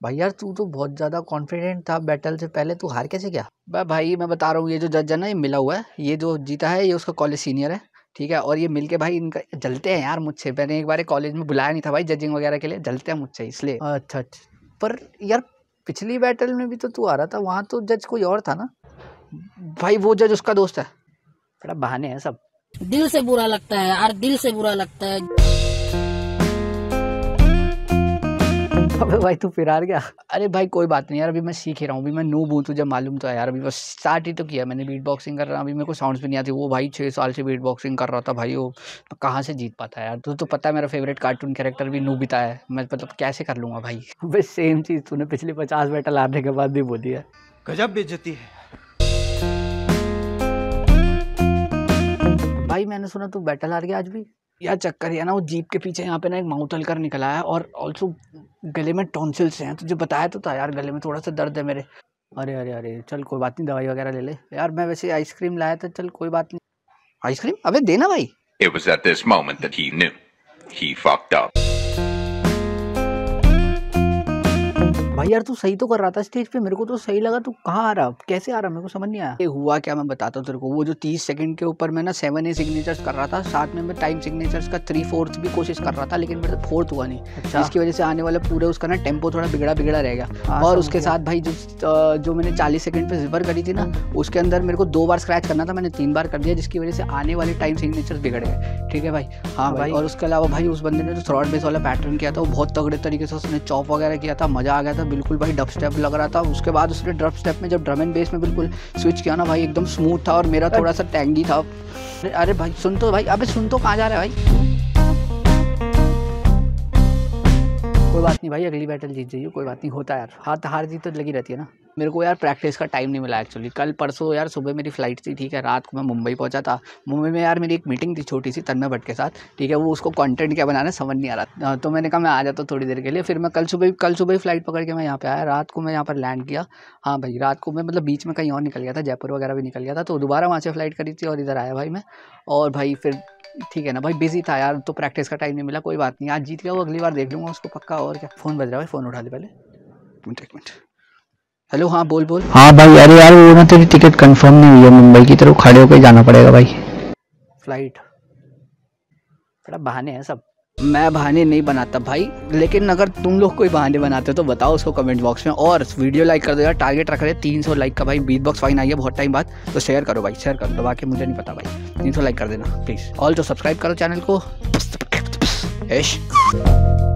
भाई यार तू तो बहुत ज़्यादा कॉन्फिडेंट था बैटल से पहले, तू हार कैसे गया? भाई मैं बता रहा हूँ, ये जो जज है ना, ये मिला हुआ है, ये जो जीता है ये उसका कॉलेज सीनियर है, ठीक है। और ये मिलके भाई इनका जलते हैं यार मुझसे। मैंने एक बार कॉलेज में बुलाया नहीं था भाई जजिंग वगैरह के लिए, जलते हैं मुझसे इसलिए। अच्छा, पर यार पिछली बैटल में भी तो तू आ रहा था, वहाँ तो जज कोई और था ना भाई। वो जज उसका दोस्त है, बड़ा बहाने हैं सब। दिल से बुरा लगता है यार, दिल से बुरा लगता है। अबे भाई तू फिर हार गया। अरे भाई कोई बात नहीं यार, अभी मैं सीख ही रहा हूँ, अभी मैं नूब हूँ, तुझे मालूम तो है यार। अभी बस स्टार्ट ही तो किया मैंने, बीट बॉक्सिंग कर रहा हूँ, अभी मेरे को साउंड्स भी नहीं आती। वो भाई 6 साल से बीट बॉक्सिंग कर रहा था भाई, वो कहाँ से जीत पाता है यार। तुझे तो पता है मेरा फेवरेट कार्टून कैरेक्टर भी नूबिता है, मैं मतलब कैसे कर लूँगा भाई। बस सेम चीज़ तूने पिछली 50 बैटल हारने के बाद भी बोली है। गजब बेइज्जती है भाई। मैंने सुना तू बैटल हार गया आज भी यार। चक्कर है ना, वो जीप के पीछे यहाँ पे ना एक माउथ हल्कर निकला है, और ऑल्सो गले में टॉन्सिल्स हैं। तुझे बताया तो था यार, गले में थोड़ा सा दर्द है मेरे। अरे अरे अरे चल कोई बात नहीं, दवाई वगैरह ले ले यार। मैं वैसे आइसक्रीम लाया था, चल कोई बात नहीं। आइसक्रीम अबे देना भाई। It was at this moment that he knew he fucked up. भाई यार तू सही तो कर रहा था स्टेज पे, मेरे को तो सही लगा। तू कहाँ आ रहा, कैसे आ रहा, मेरे को समझ नहीं आया। ये हुआ क्या मैं बताता हूँ तेरे को। वो जो 30 सेकंड के ऊपर मैं ना 7A सिग्नेचर्स कर रहा था, साथ में मैं टाइम सिग्नेचर्स का 3/4 भी कोशिश कर रहा था, लेकिन मेरे से 4th हुआ नहीं। अच्छा। जिसकी वजह से आने वाले पूरे उसका ना टेम्पो थोड़ा बिगड़ा रह गया। और उसके साथ भाई जो मैंने 40 सेकंड पे जिपर करी थी ना, उसके अंदर मेरे को 2 बार स्क्रैच करना था, मैंने 3 बार कर दिया, जिसकी वजह से आने वाले टाइम सिग्नेचर्स बिगड़ गए। ठीक है भाई। हाँ भाई। और उसके अलावा भाई उस बंदे ने जो थ्रॉट बेस वाला पैटर्न किया था, वो बहुत तगड़े तरीके से उसने चॉप वगैरह किया था, मजा आ गया था बिल्कुल भाई। डब स्टेप लग रहा था। उसके बाद उसने ड्रप स्टेप में जब ड्रम एंड बेस में बिल्कुल स्विच किया ना भाई, एकदम स्मूथ था, और मेरा थोड़ा सा टैंगी था। अरे भाई सुन तो भाई, अबे सुन तो, कहाँ जा रहा है भाई। कोई बात नहीं भाई, अगली बैटल जीत जाइए, कोई बात नहीं, होता है यार, हार जीत तो लगी रहती है ना। मेरे को यार प्रैक्टिस का टाइम नहीं मिला एक्चुअली। कल परसों यार सुबह मेरी फ्लाइट थी, ठीक है। रात को मैं मुंबई पहुंचा था। मुंबई में यार मेरी एक मीटिंग थी छोटी सी तन्मय भट्ट के साथ, ठीक है। वो उसको कंटेंट क्या बनाना समझ नहीं आ रहा, तो मैंने कहा मैं आ जाता हूँ थोड़ी देर के लिए। फिर मैं कल सुबह ही फ्लाइट पकड़ के मैं यहाँ पे आया। रात को मैं यहाँ पर लैंड किया। हाँ भाई, रात को मैं मतलब बीच में कहीं और निकल गया था, जयपुर वगैरह भी निकल गया था, तो दोबारा वहाँ से फ्लाइट करी थी और इधर आया भाई मैं। और भाई फिर ठीक है ना भाई, बिजी था यार, तो प्रैक्टिस का टाइम नहीं मिला। कोई बात नहीं, आज जीत गया वो, अगली बार देख लूँगा उसको पक्का। और क्या, फ़ोन बज रहा है भाई, फ़ोन उठा ले पहले। एक मिनट। हेलो, हाँ बोल। हाँ भाई, अरे यार वो ना तेरी टिकट कंफर्म नहीं हुई है मुंबई की तरफ, खड़े होकर जाना पड़ेगा भाई फ्लाइट। बड़ा बहाने हैं सब। मैं बहाने नहीं बनाता भाई, लेकिन अगर तुम लोग कोई बहाने बनाते हो तो बताओ उसको कमेंट बॉक्स में। और वीडियो लाइक कर दो यार, टारगेट रख रहे 300 लाइक का भाई। बीट बॉक्स फाइन आई है बहुत टाइम बाद, तो शेयर करो भाई, शेयर करो। बाकी मुझे नहीं पता भाई, 300 लाइक कर देना प्लीज़। ऑल तो सब्सक्राइब करो चैनल को।